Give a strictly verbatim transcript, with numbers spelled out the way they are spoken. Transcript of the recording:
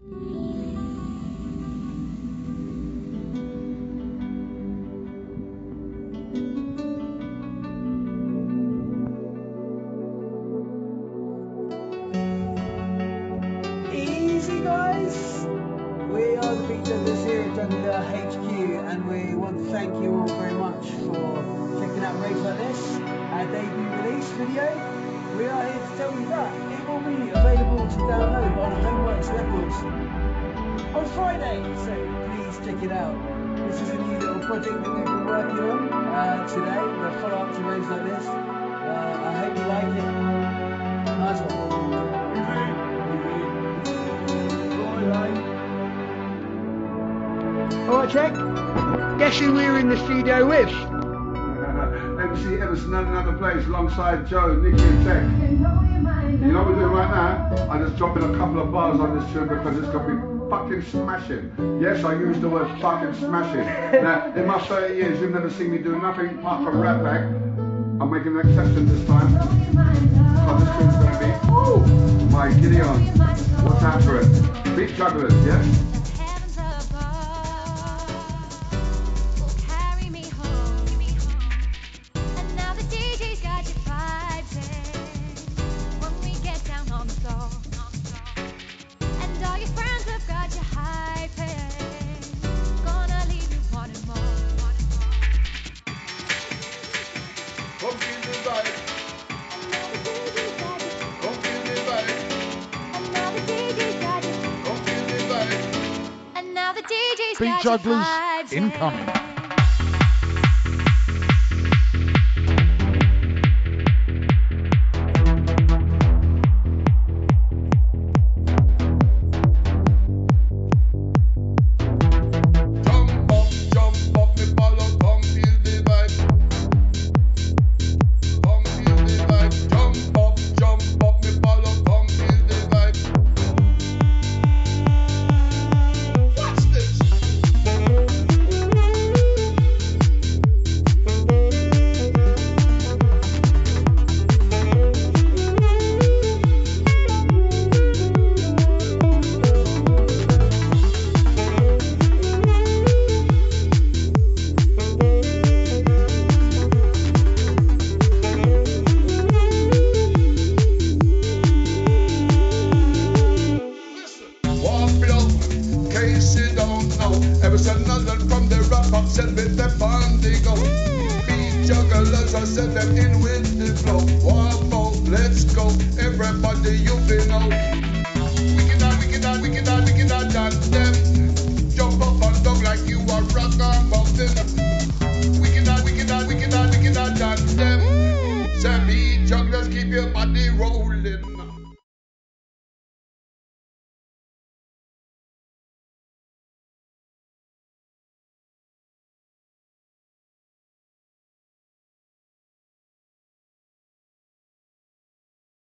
Easy guys! We are the Beat Jugglers here at Juggler H Q, and we want to thank you all very much for checking out Raves Like This, our debut release video. We are here to tell you that it will be available to download on Homeworks Records on Friday, so please check it out. This is a new little project that we've been working on uh, today. We'll follow up to Raves Like This. Uh, I hope you like it. Nice one. Alright, check. Guess who we're in the studio with? M C Everson and another place alongside Joe, Nikki and Tech. You know what we're doing right now? I'm just dropping a couple of bars on this tune because it's going to be fucking smashing. Yes, I use the word fucking smashing. Now, in my thirty years, you've never seen me do nothing apart from rap act. I'm making an exception this time. So this tune's going to be, oh, my Gideon. What's after it? Beat Jugglers, yes? Beat Jugglers incoming. Jugglers, I set them in with the flow. Whoa, let's go, everybody you be know. Wicked out, wicked out, wicked out, wicked out, dance them. Jump up and down like you are rock and mountain. Wicked out, wicked out, wicked out, wicked out, dance them. Say me, jugglers, keep your body rolling.